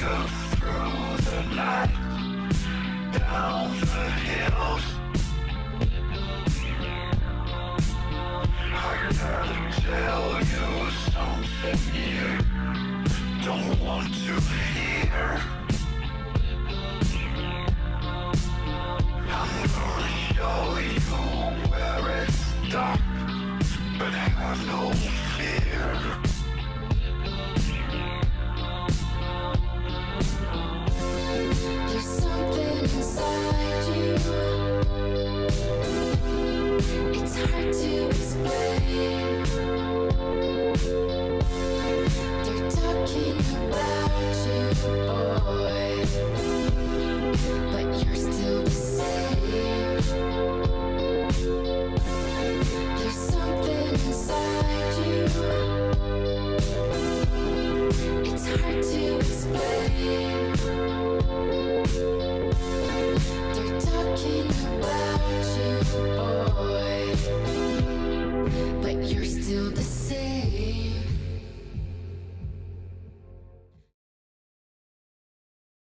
through the night, down the hills. I gotta tell you something you don't want to hear. I'm gonna show you where it's dark, but have no